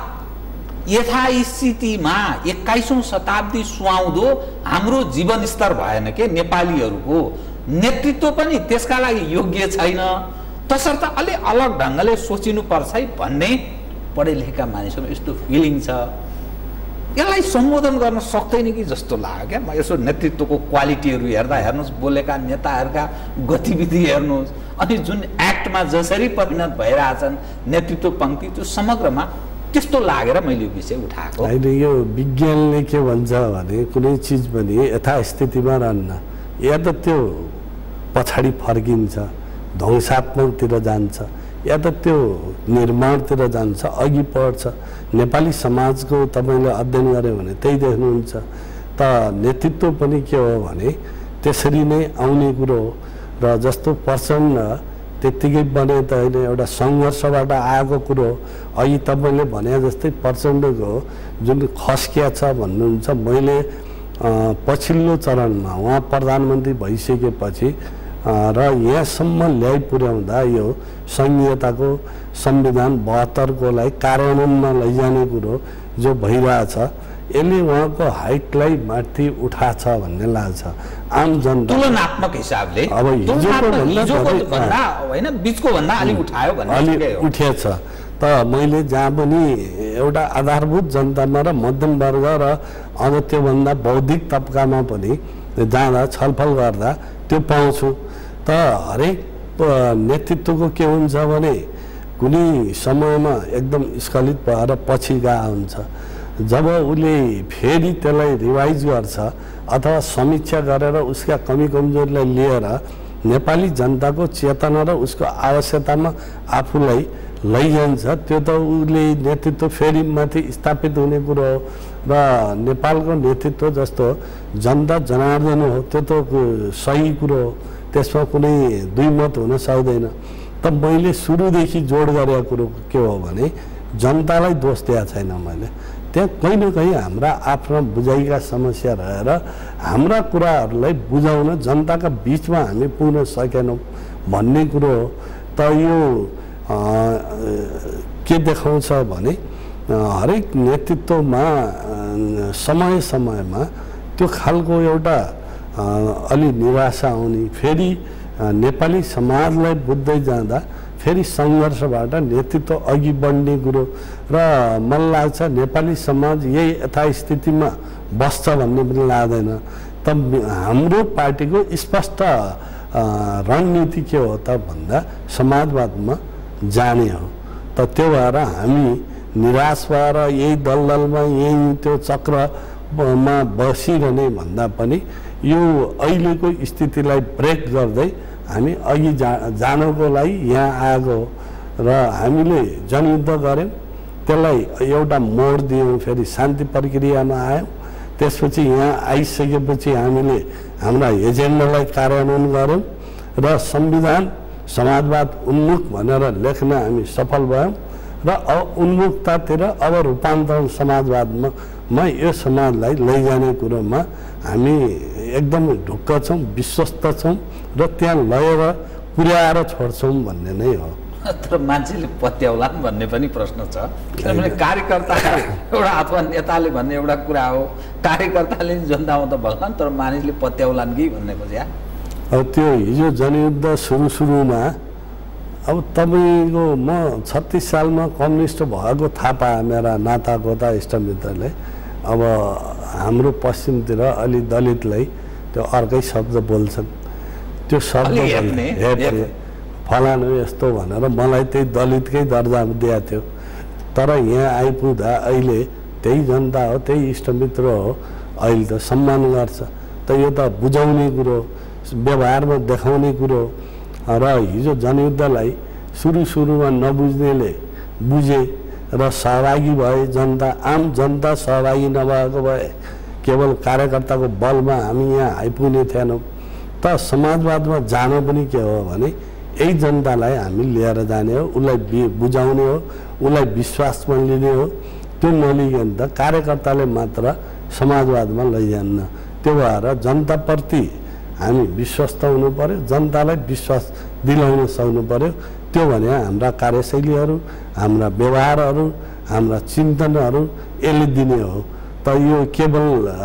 Speaker 1: यथास्थितिमा एक्काइसौँ शताब्दी सुहाउँदो हाम्रो जीवनस्तर भएन के नेपालीहरूको नेतृत्व पनि त्यसका लागि योग्य छैन तसर्थ अलि अलग ढङ्गले सोचिनुपर्छ है भन्ने पढे लेखेका मानिसहरू यस्तो फिलिङ छ यसलाई सम्बोधन गर्न सक्दैन कि जस्तो लाग्यो क्या म यसो नेतृत्वको क्वालिटीहरू हेर्दा हेर्नुहोस् बोलेका नेताहरूका गतिविधि हेर्नुहोस् अनि जुन एक्टमा जसरी परिणत भइरहेछन् नेतृत्व पङ्क्ति त्यो समग्रमा त्यस्तो लागेर मैले यो विषय उठाएको
Speaker 2: होइन यो विज्ञानले के भन्छ भने कुनै चिज पनि यथास्थितिमा रहन्न या त त्यो पछाडि फर्किन्छ ध्वंसात्मकतिर जान्छ या त त्यो निर्माणतिर जान्छ अघि बढ्छ नेपाली समाजको तपाईँले अध्ययन गर्यो भने त्यही देख्नुहुन्छ त नेतृत्व पनि के हो भने त्यसरी नै आउने कुरो हो र जस्तो प्रचण्ड त्यत्तिकै बने त होइन एउटा सङ्घर्षबाट आएको कुरो अघि तपाईँले भने जस्तै प्रचण्डको जुन खस्किया छ भन्नुहुन्छ मैले पछिल्लो चरणमा उहाँ प्रधानमन्त्री भइसकेपछि र यहाँसम्म ल्याइ पुर्याउँदा यो संघीयताको संविधान बहत्तरकोलाई कार्यान्वयनमा लैजाने कुरो जो भइरहेछ यसले उहाँको हाइटलाई माथि उठाछ भन्ने लाग्छ आम जनता
Speaker 1: तुलनात्मक हिसाबले
Speaker 2: अब हिजोको
Speaker 1: भन्दा होइन बीचको भन्दा अलि उठायो भन्ने
Speaker 2: अलि उठेछ त मैले जहाँ पनि एउटा आधारभूत जनतामा र मध्यम वर्ग र अझ त्योभन्दा बौद्धिक तबकामा पनि जाँदा छलफल गर्दा त्यो पाउँछु त हरेक नेतृत्वको के हुन्छ भने कुनै समयमा एकदम स्खलित भएर पछि गएको हुन्छ जब उसले फेरि त्यसलाई रिभाइज गर्छ अथवा समीक्षा गरेर उसका कमी कमजोरीलाई लिएर नेपाली जनताको चेतना र उसको आवश्यकतामा आफूलाई लैजान्छ त्यो त उसले नेतृत्व फेरि माथि स्थापित हुने कुरो हो र नेपालको नेतृत्व जस्तो जनता जनार्दन हो त्यो त सही कुरो हो त्यसमा कुनै दुई मत हुन सक्दैन त मैले सुरुदेखि जोड गरेको कुरो के हो भने जनतालाई दोष दिएको छैन मैले त्यहाँ कहीँ न कहीँ हाम्रा आफ्ना बुझाइका समस्या रहेर हाम्रा कुराहरूलाई बुझाउन जनताका बिचमा हामी पुग्न सकेनौँ भन्ने कुरो हो त यो के देखाउँछ भने हरेक नेतृत्वमा समय समयमा त्यो खालको एउटा अलि निराशा आउने फेरि नेपाली समाजलाई बुझ्दै जाँदा फेरि सङ्घर्षबाट नेतृत्व अघि बढ्ने कुरो र मलाई लाग्छ नेपाली समाज यही यथास्थितिमा बस्छ भन्ने पनि लाग्दैन त हाम्रो पार्टीको स्पष्ट रणनीति के हो त भन्दा समाजवादमा जाने हो त त्यो भएर हामी निराश भएर यही दलदलमा यही त्यो चक्रमा बसिरहने भन्दा पनि यो अहिलेको स्थितिलाई ब्रेक गर्दै हामी अघि जा जानको लागि यहाँ आएको र हामीले जनयुद्ध गऱ्यौँ त्यसलाई एउटा मोड दियौँ फेरि शान्ति प्रक्रियामा आयौँ त्यसपछि यहाँ आइसकेपछि हामीले हाम्रा एजेन्डालाई कार्यान्वयन गऱ्यौँ र संविधान समाजवाद उन्मुख भनेर लेख्न हामी सफल भयौँ र उन्मुखतातिर अब रूपान्तरण समाजवादमा म यो समाजलाई लैजाने कुरोमा हामी एकदम ढुक्क छौँ विश्वस्त छौँ र त्यहाँ लगेर पुर्याएर छोड्छौँ भन्ने नै हो
Speaker 1: तर मान्छेले पत्याउलान् भन्ने पनि प्रश्न छ किनभने कार्यकर्ताले एउटा अथवा नेताले भन्ने एउटा कुरा हो कार्यकर्ताले जनतामा त भन्छन् तर मानिसले पत्याउलान् कि भन्ने बुझ्या
Speaker 2: अब त्यो हिजो जनयुद्ध सुरु सुरुमा अब तपाईँको म छत्तिस सालमा कम्युनिस्ट भएको थाहा पाएँ मेरा नाता गोता इष्टमित्रले अब हाम्रो पश्चिमतिर अलि दलितलाई त्यो अर्कै शब्द बोल्छन् त्यो शब्द हेप्ने फलानु यस्तो भनेर मलाई त्यही दलितकै दर्जा दिएको थियो तर यहाँ आइपुग्दा अहिले त्यही जनता हो त्यही इष्टमित्र हो अहिले त सम्मान गर्छ त यो त बुझाउने कुरो व्यवहारमा देखाउने कुरो र हिजो जनयुद्धलाई सुरु सुरुमा नबुझ्नेले बुझे र सहभागी भए जनता आम जनता सहभागी नभएको भए केवल कार्यकर्ताको बलमा हामी यहाँ आइपुग्ने थिएनौँ त समाजवादमा जान पनि के हो भने यही जनतालाई हामी लिएर जाने हो उसलाई बुझाउने हो उसलाई विश्वासमा लिने हो त्यो नलिकन त कार्यकर्ताले मात्र समाजवादमा लैजान्न त्यो भएर जनताप्रति हामी विश्वस्त हुनु पर्यो जनतालाई विश्वास दिलाउन सक्नु पर्यो त्यो भने हाम्रा कार्यशैलीहरू हाम्रा व्यवहारहरू हाम्रा चिन्तनहरू यसले दिने हो त यो केवल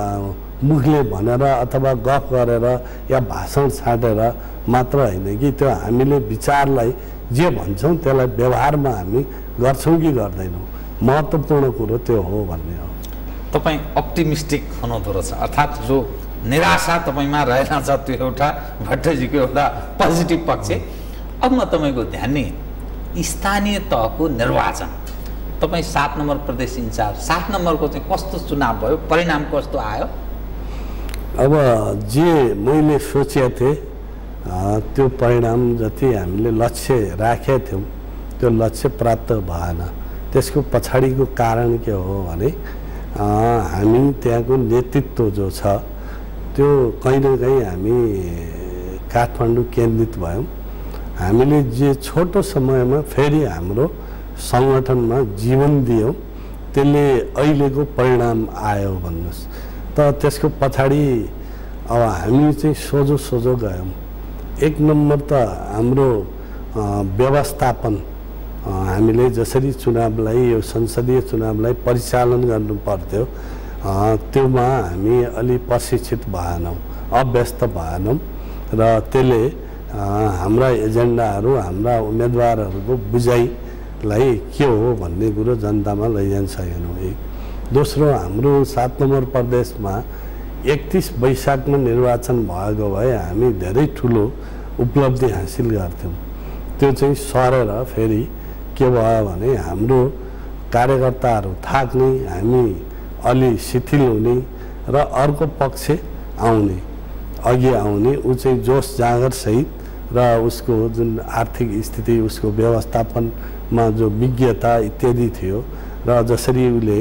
Speaker 2: मुखले भनेर अथवा गफ गरेर या भाषण छाडेर मात्र होइन कि त्यो हामीले विचारलाई जे भन्छौँ त्यसलाई व्यवहारमा हामी गर्छौँ कि गर्दैनौँ महत्त्वपूर्ण कुरो त्यो हो भन्ने हो
Speaker 1: तपाईँ अप्टिमिस्टिक हुनुहुँदो रहेछ अर्थात् जो निराशा तपाईँमा रहेछ त्यो एउटा भट्टजीको एउटा पोजिटिभ पक्ष अब म तपाईँको ध्यान नि स्थानीय तहको निर्वाचन तपाईँ सात नम्बर प्रदेश इन्चार्ज सात नम्बरको चाहिँ कस्तो चुनाव भयो परिणाम कस्तो आयो
Speaker 2: अब जे मैले सोचेको थिएँ त्यो परिणाम जति हामीले लक्ष्य राखेका थियौँ त्यो लक्ष्य प्राप्त भएन त्यसको पछाडिको कारण के हो भने हामी त्यहाँको नेतृत्व जो छ त्यो कहीँ न कहीँ हामी काठमाडौँ केन्द्रित भयौँ हामीले जे छोटो समयमा फेरि हाम्रो सङ्गठनमा जीवन दियौँ त्यसले अहिलेको परिणाम आयो भन्नुहोस् त त्यसको पछाडि अब हामी चाहिँ सोझो सोझो गयौँ एक नम्बर त हाम्रो व्यवस्थापन हामीले जसरी चुनावलाई यो संसदीय चुनावलाई परिचालन गर्नु पर्थ्यो त्योमा हामी अलि प्रशिक्षित भएनौँ, अभ्यस्त भएनौँ र त्यसले हाम्रा एजेन्डाहरू हाम्रा उम्मेदवारहरूको बुझाइलाई के हो भन्ने कुरो जनतामा लैजान सकेनौँ। एक दोस्रो, हाम्रो सात नम्बर प्रदेशमा एकतिस वैशाखमा निर्वाचन भएको भए हामी धेरै ठुलो उपलब्धि हासिल गर्थ्यौँ। त्यो चाहिँ सरेर फेरि के भयो भने हाम्रो कार्यकर्ताहरू थाक्ने, हामी अलि शिथिल हुने र अर्को पक्ष आउने अघि आउने ऊ चाहिँ जोस जाँगरसहित र उसको जुन आर्थिक स्थिति, उसको व्यवस्थापनमा जो विज्ञता इत्यादि थियो र जसरी उसले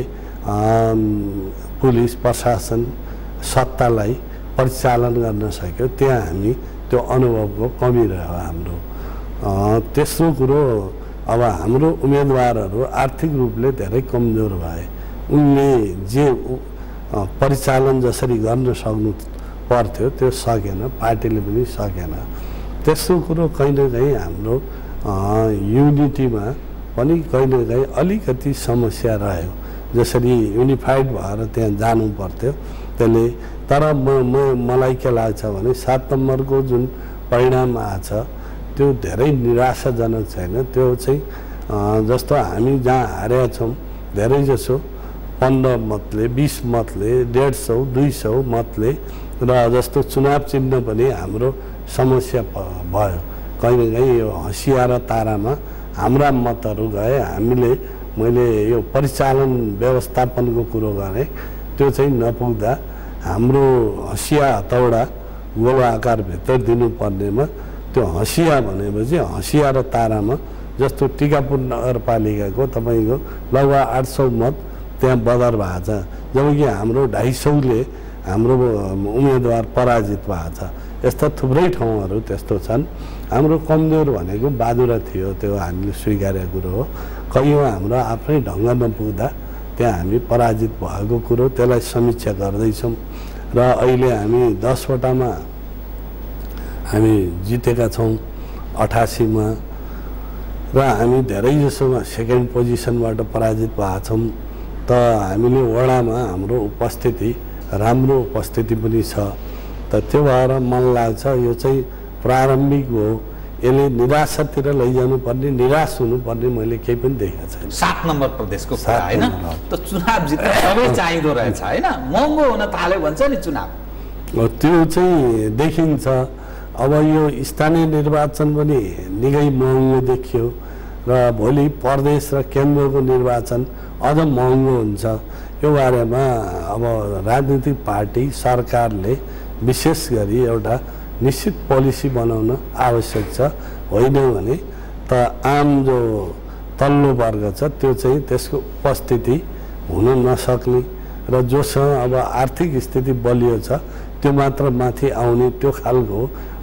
Speaker 2: पुलिस प्रशासन सत्तालाई परिचालन गर्न सक्यो, त्यहाँ हामी त्यो अनुभवको कमी रह्यो हाम्रो। तेस्रो कुरो, अब हाम्रो उम्मेदवारहरू आर्थिक रूपले धेरै कमजोर भए, उनले जे परिचालन जसरी गर्न सक्नु पर्थ्यो त्यो सकेन, पार्टीले पनि सकेन। तेस्रो कुरो, कहीँ न कहीँ हाम्रो युनिटीमा पनि कहीँ न कहीँ अलिकति समस्या रह्यो। जसरी युनिफाइड भएर त्यहाँ जानु पर्थ्यो त्यसले, तर म म मलाई के लाग्छ भने सात नम्बरको जुन परिणाम आछ त्यो धेरै निराशाजनक छैन। त्यो चाहिँ जस्तो हामी जहाँ हारेका छौँ धेरै जसो पन्ध्र मतले, बिस मतले, डेढ सौ दुई सौ मतले र जस्तो चुनाव चिन्ह पनि हाम्रो समस्या भयो। कहीँ न कहीँ यो हँसिया र तारामा हाम्रा मतहरू गए। हामीले मैले यो परिचालन व्यवस्थापनको कुरो गरेँ, त्यो चाहिँ नपुग्दा हाम्रो हँसिया हतौडा गोलो आकारभित्र दिनुपर्नेमा त्यो हँसिया भनेपछि हँसिया र तारामा जस्तो टिकापुर नगरपालिकाको तपाईँको लगभग आठ सौ मत त्यहाँ बदर भएको छ, जबकि हाम्रो ढाई सौले हाम्रो उम्मेदवार पराजित भएको छ। यस्ता थुप्रै ठाउँहरू त्यस्तो छन्। हाम्रो कमजोर भनेको बाजुरा थियो, त्यो हामीले स्वीकारेको कुरो हो। कहीँ हाम्रो आफ्नै ढङ्ग नपुग्दा त्यहाँ हामी पराजित भएको कुरो, त्यसलाई समीक्षा गर्दैछौँ र अहिले हामी दसवटामा हामी जितेका छौँ अठासीमा र हामी धेरै जसोमा सेकेन्ड पोजिसनबाट पराजित भएका छौँ। त हामीले वडामा हाम्रो उपस्थिति राम्रो उपस्थिति पनि छ। त त्यो भएर मन लाग्छ यो चाहिँ प्रारम्भिक हो, यसले निराशातिर लैजानु पर्ने, निराश हुनुपर्ने मैले केही पनि देखेको छैन।
Speaker 1: सात नम्बर प्रदेशको कुरा होइन, त चुनाव जित्न सबै चाहिँदो रहेछ होइन, महँगो हुन थाल्यो भन्छ नि चुनाव,
Speaker 2: त्यो चाहिँ देखिन्छ। अब यो स्थानीय निर्वाचन पनि निकै महँगो देखियो र भोलि प्रदेश र केन्द्रको निर्वाचन अझ महँगो हुन्छ। यो बारेमा अब राजनीतिक पार्टी सरकारले विशेष गरी एउटा निश्चित पोलिसी बनाउन आवश्यक छ। होइन भने त आम जो तल्लो वर्ग छ त्यो चाहिँ त्यसको उपस्थिति हुन नसक्ने र जोसँग अब आर्थिक स्थिति बलियो छ त्यो मात्र माथि आउने, त्यो खालको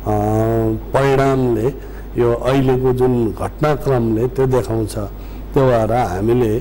Speaker 2: परिणामले यो अहिलेको जुन घटनाक्रमले त्यो देखाउँछ। त्यो भएर हामीले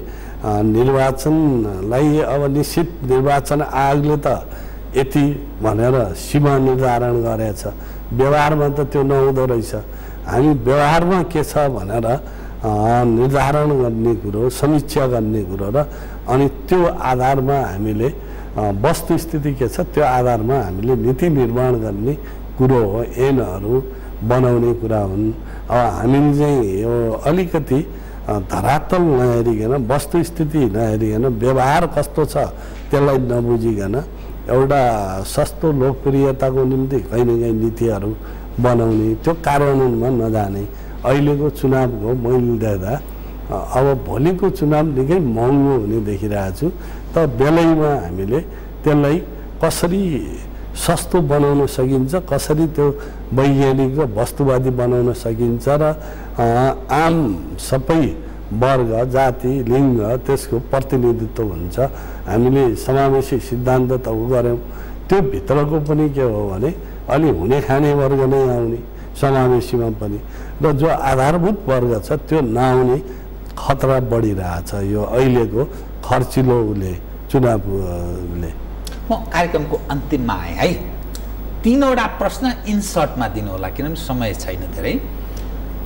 Speaker 2: निर्वाचनलाई अब निश्चित निर्वाचन आयोगले त यति भनेर सीमा निर्धारण गरेछ, व्यवहारमा त त्यो नहुँदो रहेछ। हामी व्यवहारमा के छ भनेर निर्धारण गर्ने कुरो, समीक्षा गर्ने कुरो र अनि त्यो आधारमा हामीले वस्तुस्थिति के छ त्यो आधारमा हामीले नीति निर्माण गर्ने कुरो हो, ऐनहरू बनाउने कुरा हुन्। अब हामीले चाहिँ यो अलिकति धरातल नहेरिकन, वस्तुस्थिति नहेरिकन, व्यवहार कस्तो छ त्यसलाई नबुझिकन एउटा सस्तो लोकप्रियताको निम्ति कहीँ न कहीँ नीतिहरू बनाउने, त्यो कार्यान्वयनमा नजाने अहिलेको चुनावको मैले देख्दा अब भोलिको चुनाव निकै महँगो हुने देखिरहेको छु। त बेलैमा हामीले त्यसलाई कसरी सस्तो बनाउन सकिन्छ, कसरी त्यो वैज्ञानिक र वस्तुवादी बनाउन सकिन्छ र आम सबै वर्ग, जाति, लिङ्ग त्यसको प्रतिनिधित्व हुन्छ। हामीले समावेशी सिद्धान्त त गऱ्यौँ, त्यो भित्रको पनि के हो भने अलि हुने खाने वर्ग नै आउने समावेशीमा पनि, र जो आधारभूत वर्ग छ त्यो नआउने खतरा बढिरहेछ यो अहिलेको खर्चिलोले चुनावले।
Speaker 1: म कार्यक्रमको अन्तिममा आएँ है, तीनवटा प्रश्न इन सर्टमा दिनु होला किनभने समय छैन धेरै।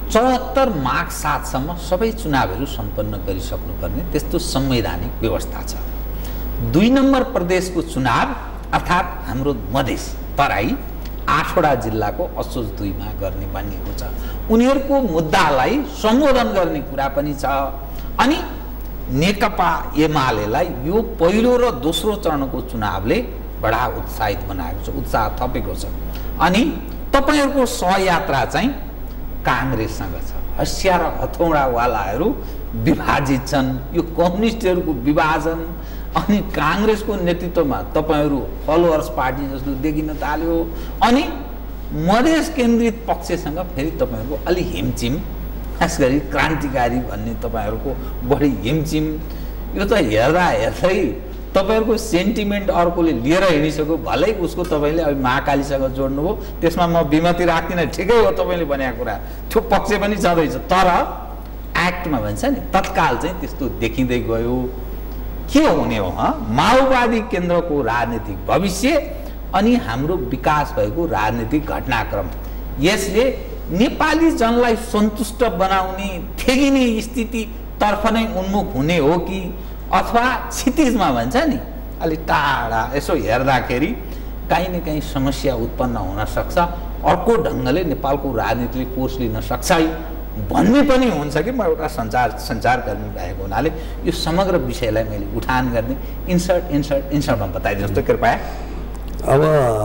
Speaker 1: चौहत्तर माघ सातसम्म सबै चुनावहरू सम्पन्न गरिसक्नुपर्ने त्यस्तो संवैधानिक व्यवस्था छ। दुई नम्बर प्रदेशको चुनाव अर्थात् हाम्रो मधेस तराई आठवटा जिल्लाको असोज दुईमा गर्ने भनिएको छ। उनीहरूको मुद्दालाई सम्बोधन गर्ने कुरा पनि छ। अनि नेकपा एमालेलाई यो पहिलो र दोस्रो चरणको चुनावले बडा उत्साहित बनाएको छ, उत्साह थपेको छ। अनि तपाईँहरूको सहयात्रा चाहिँ काङ्ग्रेससँग छ। हँसिया र हथौडावालाहरू विभाजित छन्। यो कम्युनिस्टहरूको विभाजन अनि काङ्ग्रेसको नेतृत्वमा तपाईँहरू फलोअर्स पार्टी जस्तो देखिन थाल्यो। अनि मधेस केन्द्रित पक्षसँग फेरि तपाईँहरूको अलि हिमचिम, खास गरी क्रान्तिकारी भन्ने तपाईँहरूको बढी हिमचिम। यो त हेर्दा हेर्दै तपाईँहरूको सेन्टिमेन्ट अर्कोले लिएर हिँडिसक्यो। भलै उसको तपाईँले अब महाकालीसँग जोड्नुभयो, त्यसमा म विमति राख्दिनँ, ठिकै हो तपाईँले भनेको कुरा, त्यो पक्ष पनि छँदैछ। तर एक्टमा भन्छ नि तत्काल चाहिँ त्यस्तो देखिँदै गयो। के हुने हो ह माओवादी केन्द्रको राजनीतिक भविष्य अनि हाम्रो विकास भएको राजनीतिक घटनाक्रम, यसले नेपाली जनलाई सन्तुष्ट बनाउने थेगिने स्थितितर्फ नै उन्मुख हुने हो कि अथवा क्षितिजमा भन्छ नि अलि टाढा यसो हेर्दाखेरि काहीँ न काहीँ समस्या उत्पन्न हुन सक्छ, अर्को ढङ्गले नेपालको राजनीतिले कोर्स लिन सक्छ भन्ने पनि हुन्छ कि म एउटा सञ्चार सञ्चारकर्मी भएको हुनाले यो समग्र विषयलाई मैले उठान गर्ने इन्सर्ट इन्सर्ट इन्सर्टमा बताइदिनुहोस् त कृपया।
Speaker 2: अब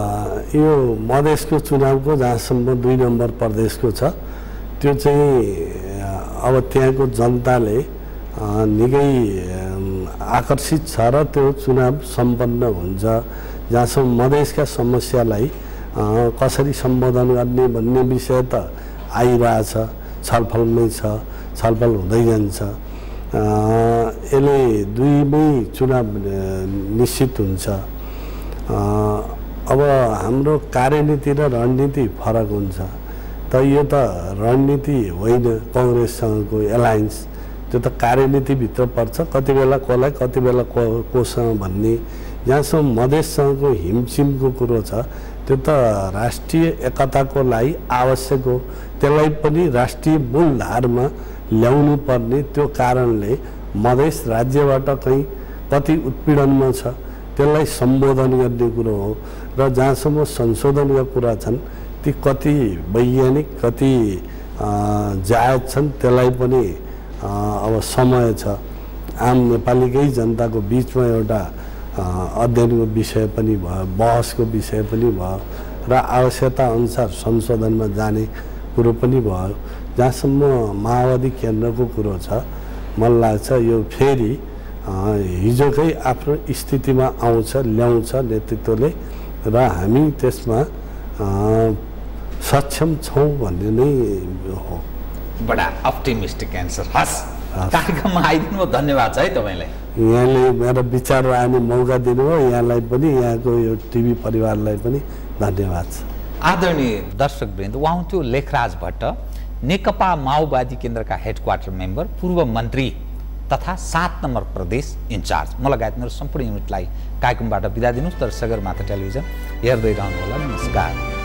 Speaker 2: यो मधेसको चुनावको जहाँसम्म दुई नम्बर प्रदेशको छ त्यो चाहिँ अब त्यहाँको जनताले निकै आकर्षित छ र त्यो चुनाव सम्पन्न हुन्छ। जहाँसम्म मधेसका समस्यालाई कसरी सम्बोधन गर्ने भन्ने विषय त आइरहेछ, छलफलमै छ, छलफल हुँदै जान्छ। यसले दुईमै चुनाव निश्चित हुन्छ। अब हाम्रो कार्यनीति र रणनीति फरक हुन्छ। त यो त रणनीति होइन कङ्ग्रेससँगको एलायन्स, त्यो त कार्यनीतिभित्र पर्छ। कति बेला कसलाई कति बेला को कोसँग भन्ने। जहाँसम्म मधेससँगको हिमचिमको कुरो छ त्यो त राष्ट्रिय एकताको लागि आवश्यक हो, त्यसलाई पनि राष्ट्रिय मूलधारमा ल्याउनु पर्ने। त्यो कारणले मधेस राज्यबाट कहीँ कति उत्पीडनमा छ त्यसलाई सम्बोधन गर्ने कुरो हो। र जहाँसम्म संशोधनका कुरा छन् ती कति वैज्ञानिक कति जायज छन् त्यसलाई पनि अब समय छ। आम नेपालीकै जनताको बिचमा एउटा अध्ययनको विषय पनि भयो, बहसको विषय पनि भयो र आवश्यकता अनुसार संशोधनमा जाने कुरो पनि भयो। जहाँसम्म माओवादी केन्द्रको कुरो छ मलाई लाग्छ यो फेरि हिजोकै आफ्नो स्थितिमा आउँछ, ल्याउँछ नेतृत्वले र हामी त्यसमा सक्षम छौँ भन्ने नै हो।
Speaker 1: बडा अप्टिमिस्टिक एन्सर। हस्, कार्यक्रममा आइदिनु धन्यवाद छ है तपाईँलाई।
Speaker 2: यहाँले मेरो विचार राख्ने मौका दिनुभयो, यहाँलाई पनि यहाँको यो टिभी परिवारलाई पनि धन्यवाद छ।
Speaker 1: आदरणीय दर्शकवृन्द, उहाँ हुन्थ्यो लेखराज भट्ट, नेकपा माओवादी केन्द्रका हेडक्वार्टर मेम्बर, पूर्व मन्त्री तथा सात नम्बर प्रदेश इन्चार्ज। म लगायत मेरो सम्पूर्ण युनिटलाई कार्यक्रमबाट बिदा दिनुहोस्। तर सगरमाथा टेलिभिजन हेर्दै रहनुहोला। नमस्कार।